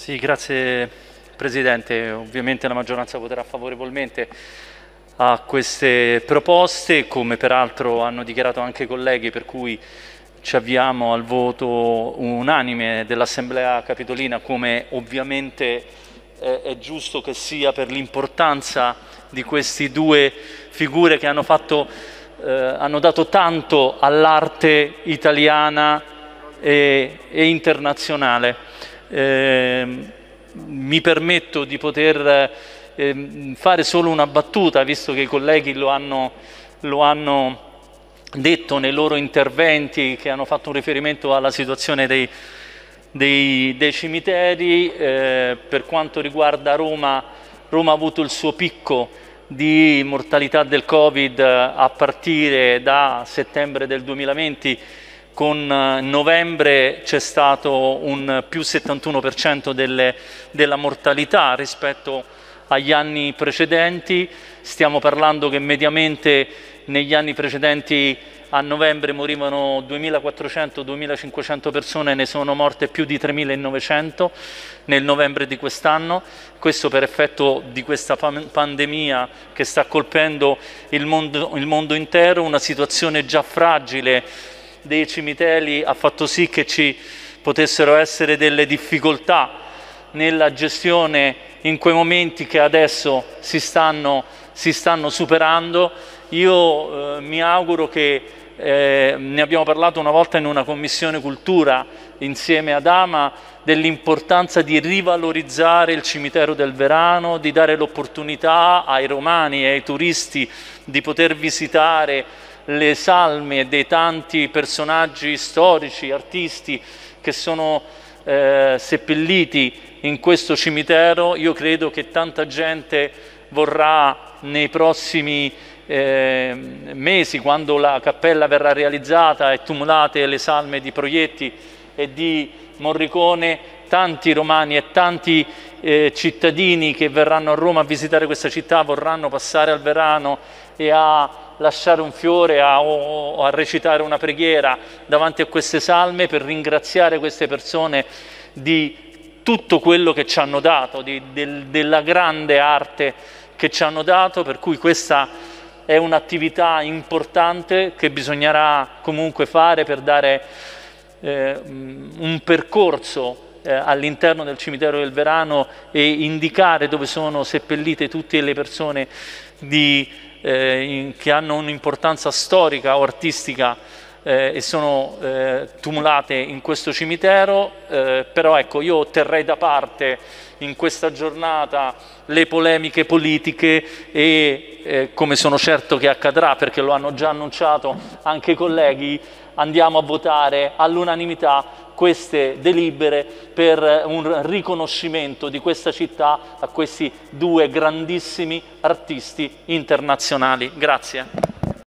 Sì, grazie Presidente. Ovviamente la maggioranza voterà favorevolmente a queste proposte, come peraltro hanno dichiarato anche i colleghi, per cui ci avviamo al voto unanime dell'Assemblea Capitolina, come ovviamente è giusto che sia per l'importanza di queste due figure che hanno dato tanto all'arte italiana e internazionale. Mi permetto di poter fare solo una battuta, visto che i colleghi lo hanno detto nei loro interventi, che hanno fatto un riferimento alla situazione dei cimiteri. Per quanto riguarda Roma, Roma ha avuto il suo picco di mortalità del Covid a partire da settembre del 2020. Con novembre c'è stato un più 71% della mortalità rispetto agli anni precedenti. Stiamo parlando che mediamente negli anni precedenti a novembre morivano 2.400-2.500 persone, ne sono morte più di 3.900 nel novembre di quest'anno. Questo per effetto di questa pandemia che sta colpendo il mondo intero. Una situazione già fragile dei cimiteri ha fatto sì che ci potessero essere delle difficoltà nella gestione in quei momenti che adesso si stanno superando. Io mi auguro che, ne abbiamo parlato una volta in una commissione cultura insieme ad Ama, dell'importanza di rivalorizzare il cimitero del Verano, di dare l'opportunità ai romani e ai turisti di poter visitare le salme dei tanti personaggi storici, artisti che sono seppelliti in questo cimitero. Io credo che tanta gente vorrà nei prossimi mesi, quando la cappella verrà realizzata e tumulate le salme di Proietti e di Morricone, tanti romani e tanti cittadini che verranno a Roma a visitare questa città vorranno passare al Verano e a lasciare un fiore o a recitare una preghiera davanti a queste salme per ringraziare queste persone di tutto quello che ci hanno dato, della grande arte che ci hanno dato, per cui questa è un'attività importante che bisognerà comunque fare per dare un percorso all'interno del cimitero del Verano e indicare dove sono seppellite tutte le persone che hanno un'importanza storica o artistica e sono tumulate in questo cimitero. Però ecco, io terrei da parte in questa giornata le polemiche politiche e come sono certo che accadrà, perché lo hanno già annunciato anche i colleghi, andiamo a votare all'unanimità queste delibere per un riconoscimento di questa città a questi due grandissimi artisti internazionali. Grazie.